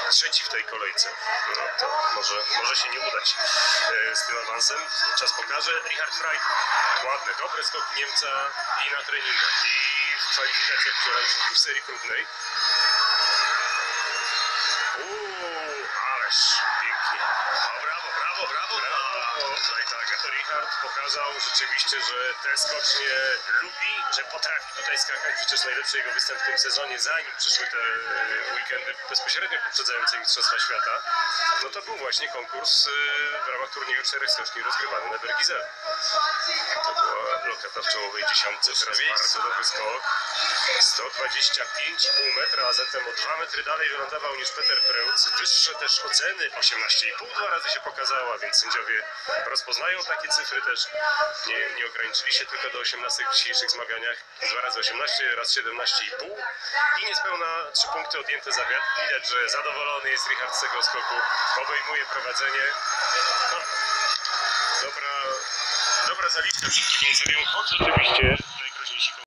trzeci w tej kolejce. No to może się nie udać z tym awansem. Czas pokaże. Richard Frey, ładne, dobre skoki Niemca i na treningach, i w kwalifikacjach wczoraj w serii próbnej. Ależ pięknie. O, brawo. Tutaj tak, Richard pokazał rzeczywiście, że te skocznie lubi, że potrafi tutaj skakać. Przecież najlepszy jego występ w tym sezonie, zanim przyszły te weekendy bezpośrednio poprzedzające Mistrzostwa Świata, no to był właśnie konkurs w ramach turnieju 4 skoczni rozgrywany na Bergizelu. To była lokata w czołowej dziesiątce, teraz bardzo dobry skok. 125,5 metra, a zatem o 2 metry dalej wylądował niż Peter Preutz. Wyższe też oceny, 18,5 dwa razy się pokazała, więc sędziowie rozpoznają takie cyfry też. Nie ograniczyli się tylko do 18 w dzisiejszych zmaganiach. 2 razy 18, raz 17,5 i niespełna 3 punkty odjęte za wiatr. Widać, że zadowolony jest Richard z tego skoku, obejmuje prowadzenie. No, dobra zaliczka przed drugą serią, choć oczywiście najgroźniejsi